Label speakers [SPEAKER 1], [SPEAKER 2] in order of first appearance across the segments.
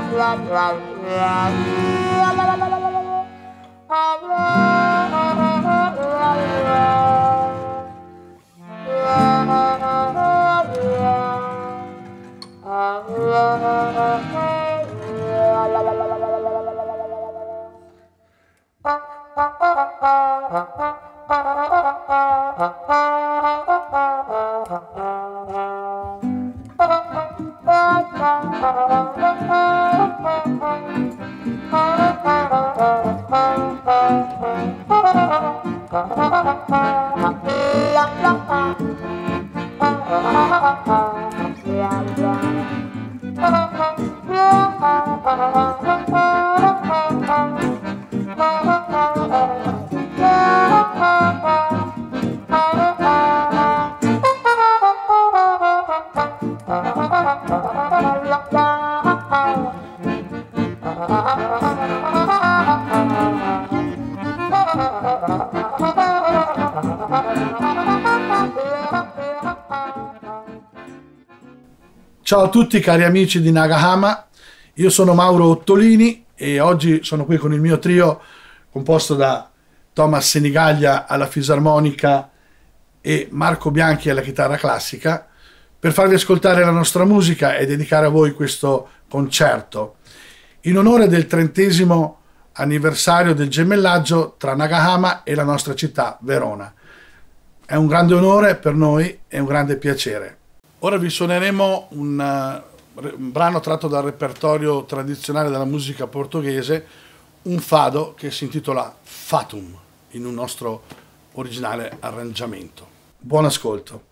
[SPEAKER 1] Ciao a tutti cari amici di Nagahama, io sono Mauro Ottolini e oggi sono qui con il mio trio composto da Thomas Senigaglia alla fisarmonica e Marco Bianchi alla chitarra classica per farvi ascoltare la nostra musica e dedicare a voi questo concerto in onore del 30° anniversario del gemellaggio tra Nagahama e la nostra città, Verona. È un grande onore per noi e un grande piacere. Ora vi suoneremo un brano tratto dal repertorio tradizionale della musica portoghese, un fado che si intitola Fatum, in un nostro originale arrangiamento. Buon ascolto.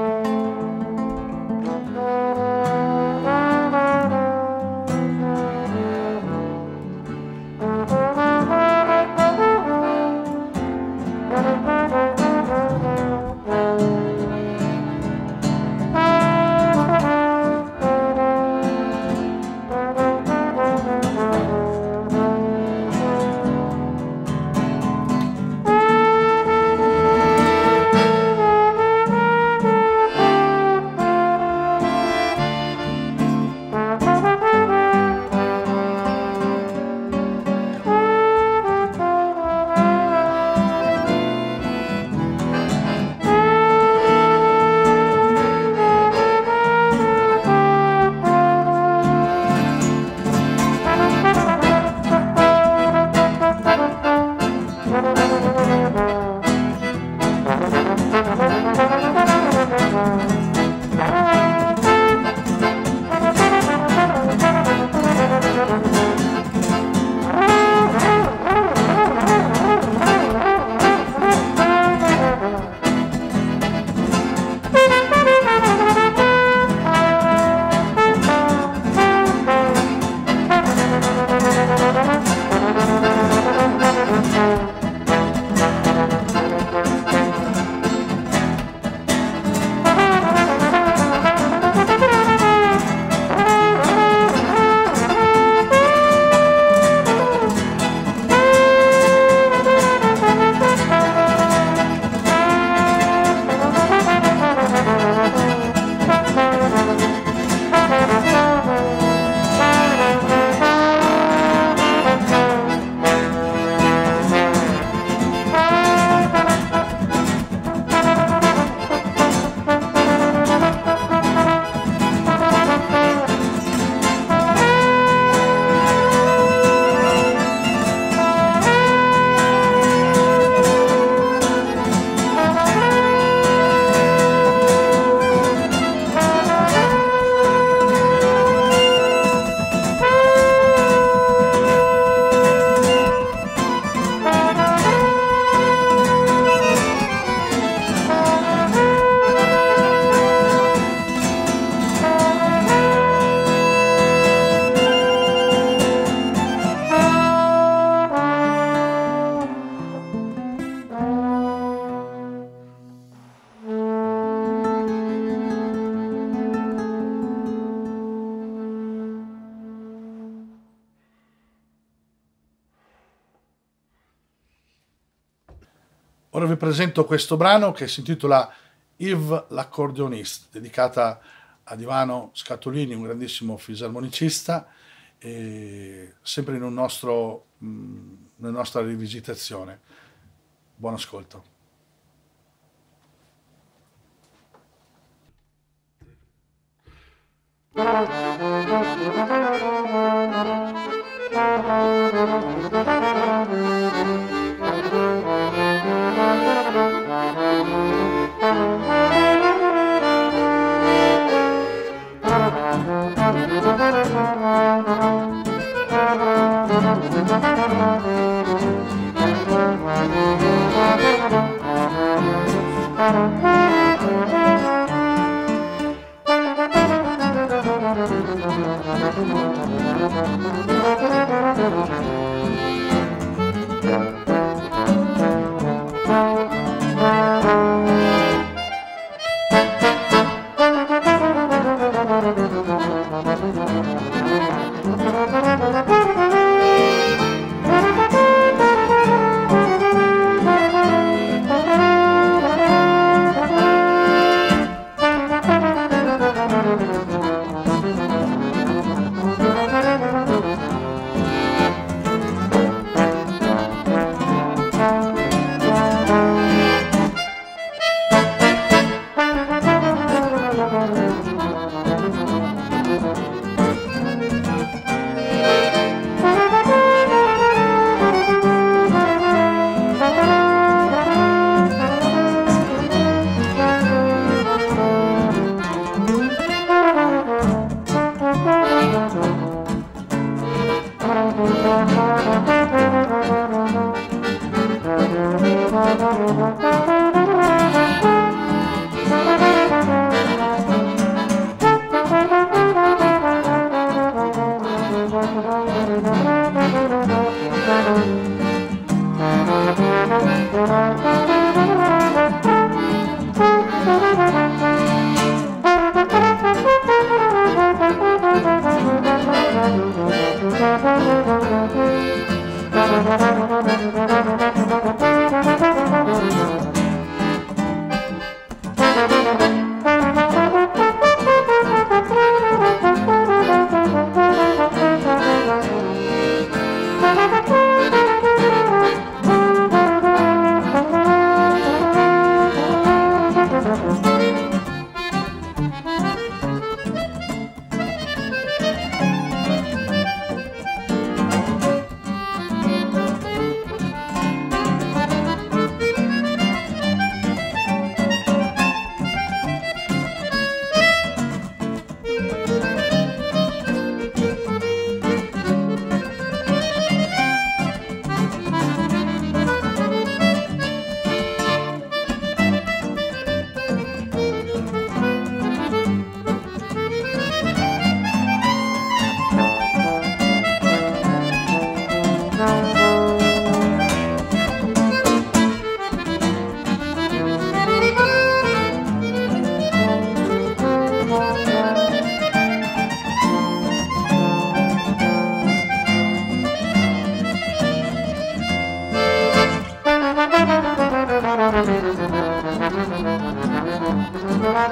[SPEAKER 1] Ora vi presento questo brano che si intitola Yves l'accordionista, dedicata ad Ivano Scatolini, un grandissimo fisarmonicista, sempre in una nostra rivisitazione. Buon ascolto.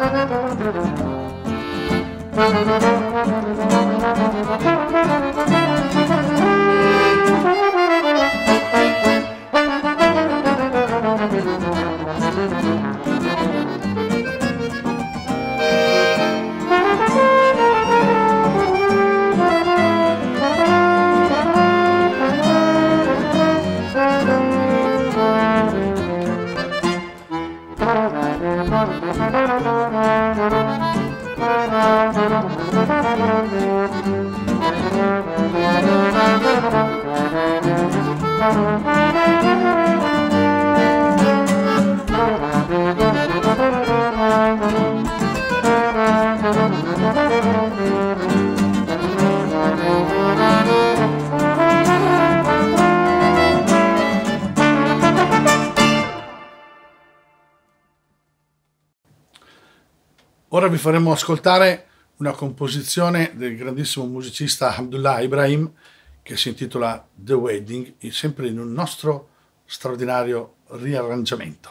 [SPEAKER 1] Ora vi faremo ascoltare una composizione del grandissimo musicista Abdullah Ibrahim che si intitola The Wedding, sempre in un nostro straordinario riarrangiamento.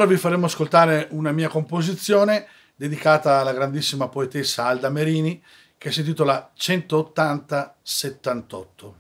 [SPEAKER 1] Ora vi faremo ascoltare una mia composizione dedicata alla grandissima poetessa Alda Merini, che si intitola 180-78.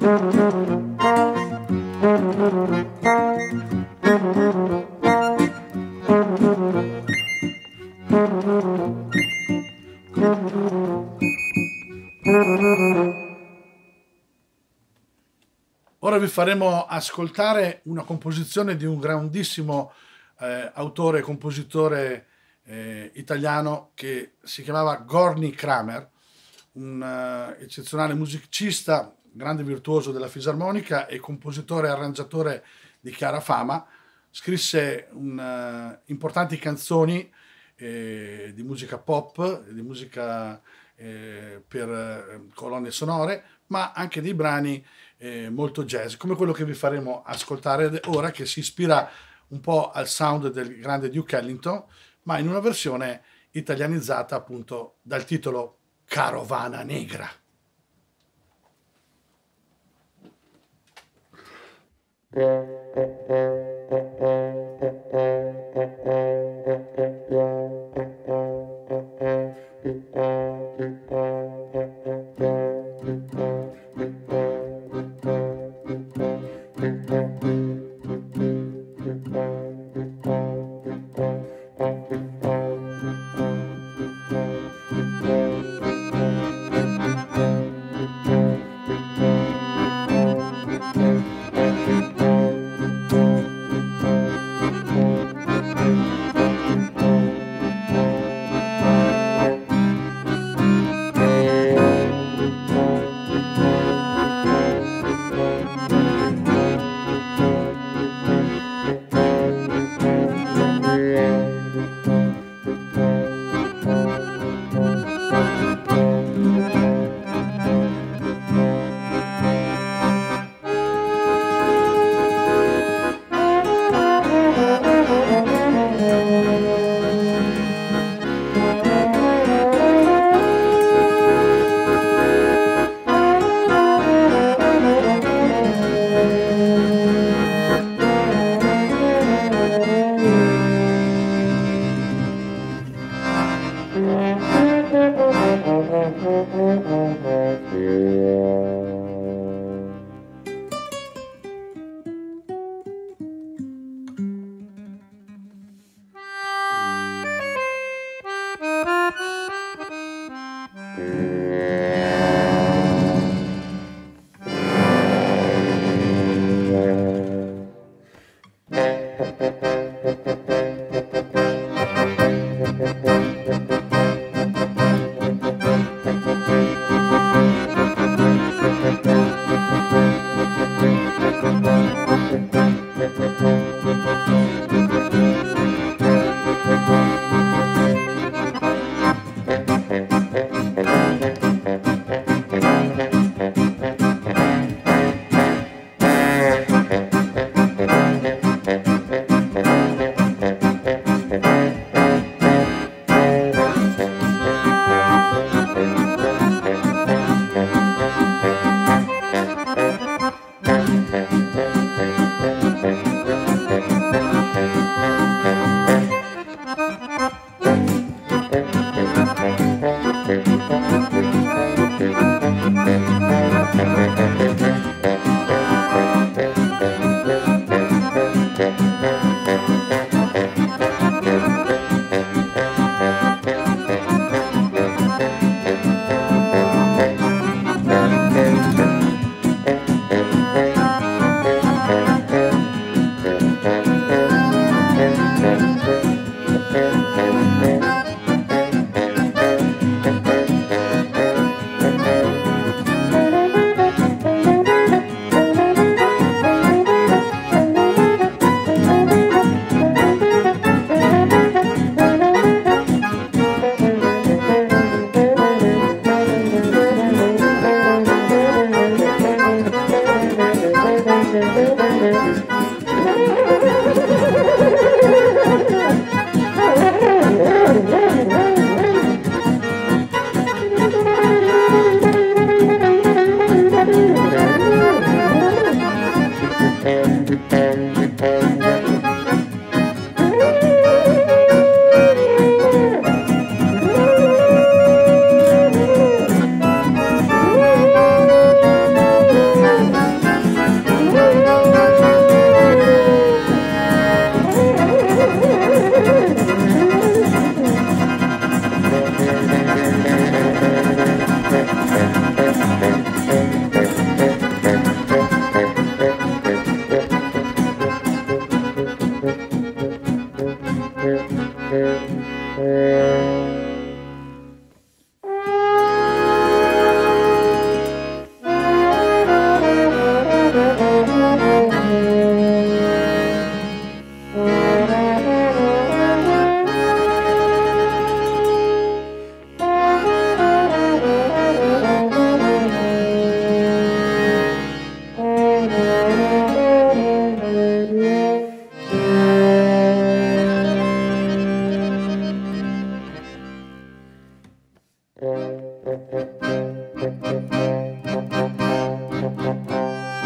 [SPEAKER 1] Ora vi faremo ascoltare una composizione di un grandissimo autore e compositore italiano che si chiamava Gorny Kramer, un eccezionale musicista, grande virtuoso della fisarmonica e compositore e arrangiatore di chiara fama. Scrisse importanti canzoni di musica pop, di musica per colonne sonore, ma anche dei brani molto jazz, come quello che vi faremo ascoltare ora, che si ispira un po' al sound del grande Duke Ellington, ma in una versione italianizzata appunto dal titolo Carovana Negra.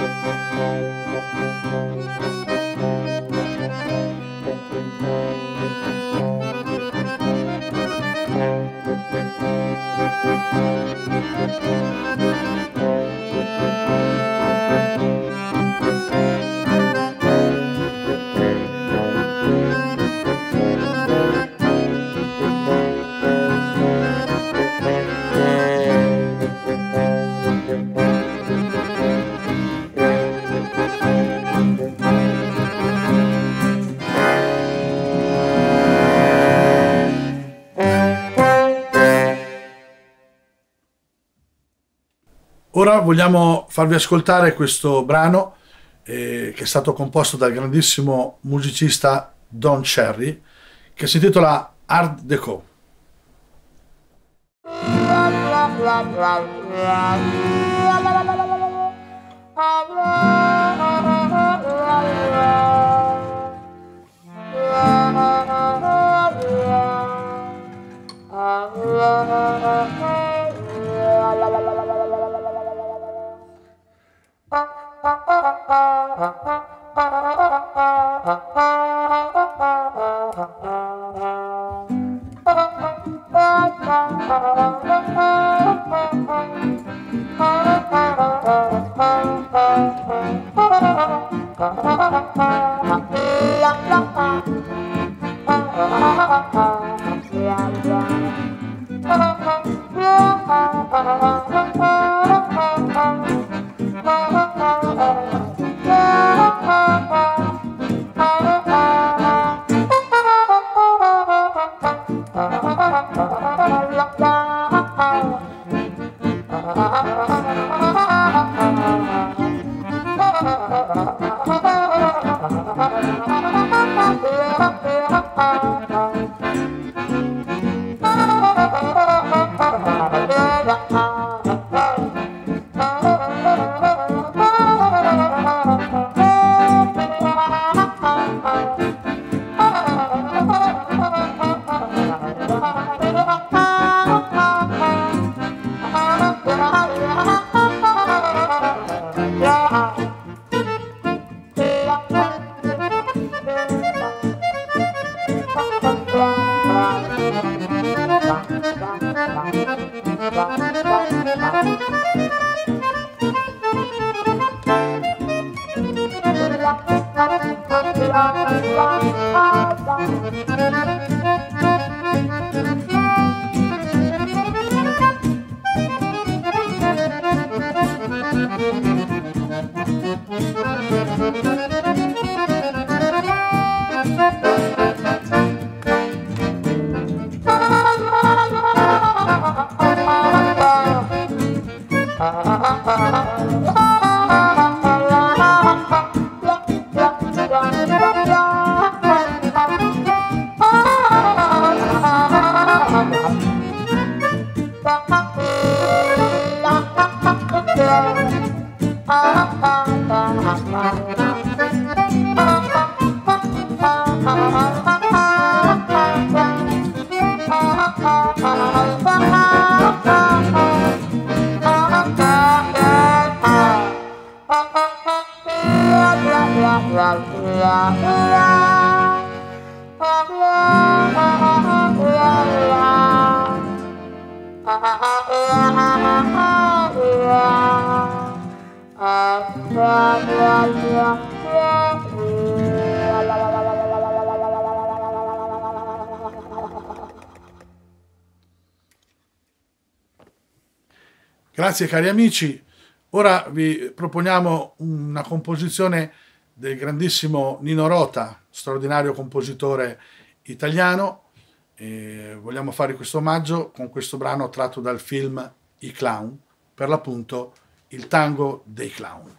[SPEAKER 1] Ora vogliamo farvi ascoltare questo brano che è stato composto dal grandissimo musicista Don Cherry, che si intitola Art Deco. Grazie cari amici, ora vi proponiamo una composizione del grandissimo Nino Rota, straordinario compositore italiano, e vogliamo fare questo omaggio con questo brano tratto dal film I Clown, per l'appunto il tango dei clown.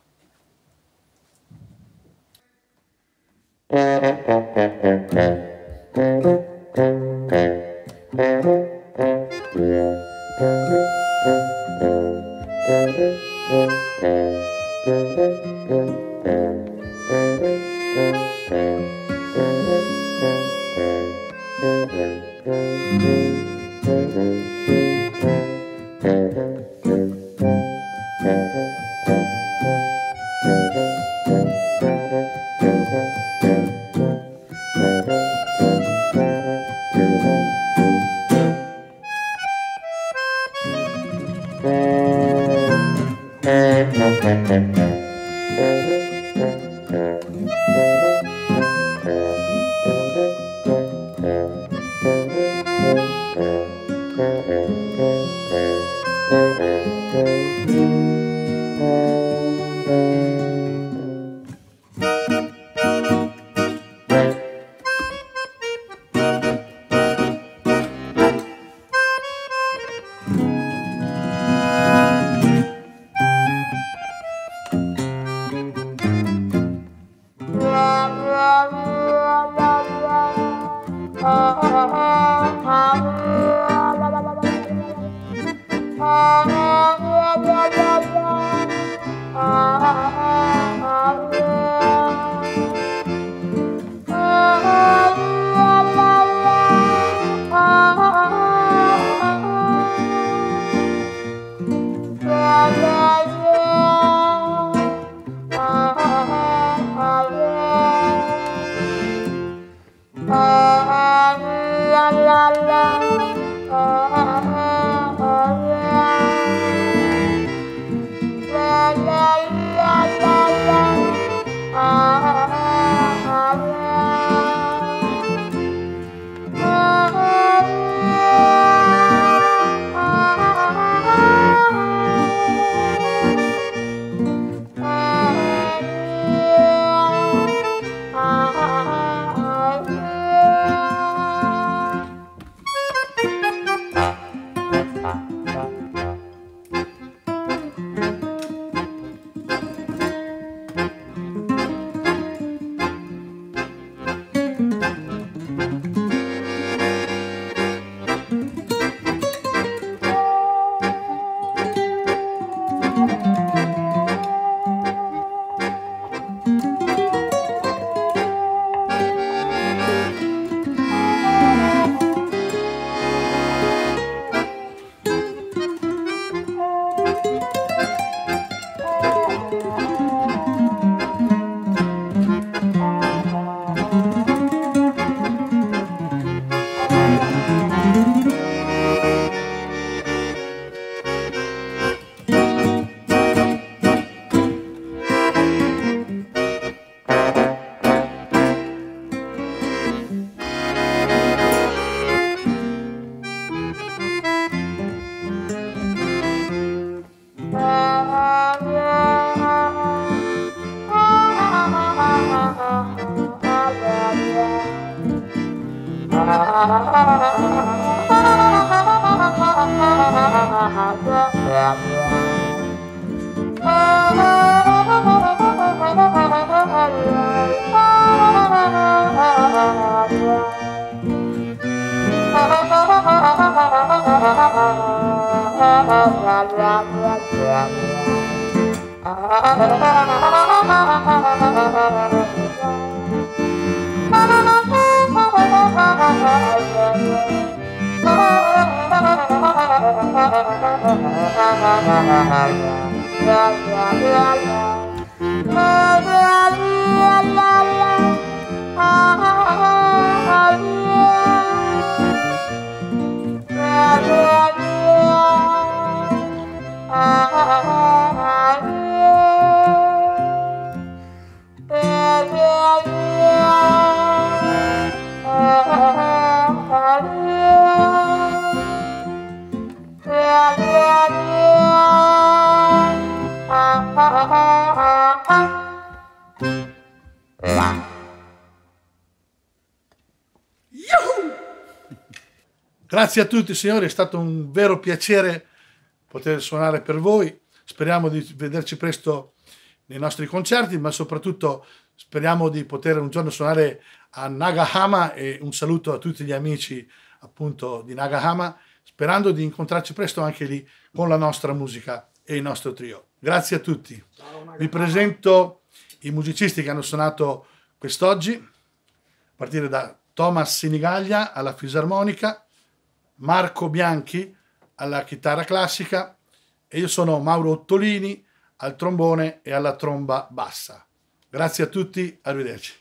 [SPEAKER 1] Grazie a tutti signori, è stato un vero piacere poter suonare per voi. Speriamo di vederci presto nei nostri concerti, ma soprattutto speriamo di poter un giorno suonare a Nagahama, e un saluto a tutti gli amici appunto di Nagahama, sperando di incontrarci presto anche lì con la nostra musica e il nostro trio. Grazie a tutti. Vi presento i musicisti che hanno suonato quest'oggi, a partire da Thomas Sinigaglia alla fisarmonica, Marco Bianchi alla chitarra classica e io sono Mauro Ottolini al trombone e alla tromba bassa. Grazie a tutti, arrivederci.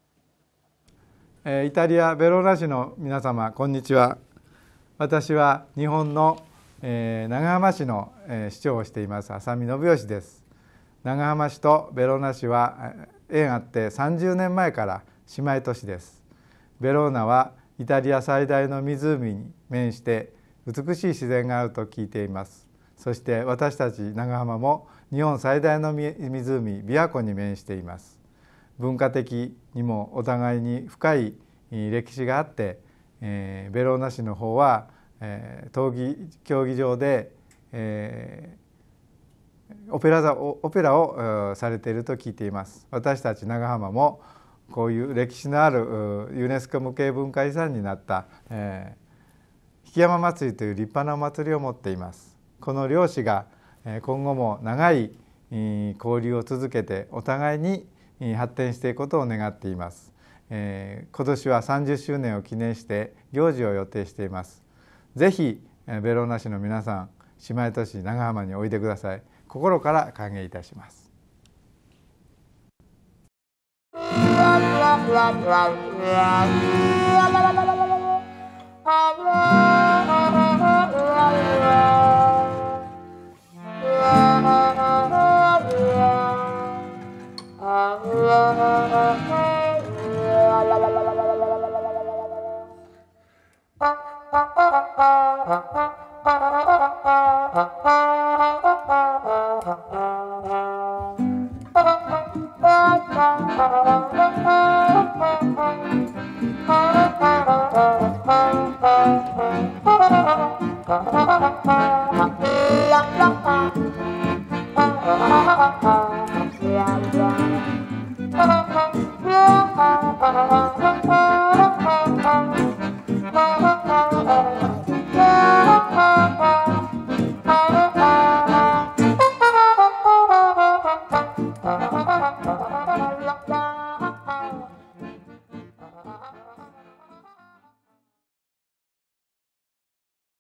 [SPEAKER 2] イタリア・ベローナ市の皆様こんにちは。私は日本の、長浜市の、市長をしています浅見信義です。長浜市とベローナ市は縁あって30年前から姉妹都市です。ベローナはイタリア最大の湖に面して美しい自然があると聞いています。そして私たち長浜も日本最大の湖琵琶湖に面しています。文化的にもお互いに深い歴史があって、ベローナ市の方は、闘技競技場で、オペラをされていると聞いています。私たち長浜もこういう歴史のあるユネスコ無形文化遺産になった、曳山祭りという立派なお祭りを持っています。この両市が今後も長い交流を続けてお互いに発展していくことを願っています。今年は30周年を記念して行事を予定しています。ぜひベローナ市の皆さん、姉妹都市長浜においでください。心から歓迎いたします。
[SPEAKER 3] La la la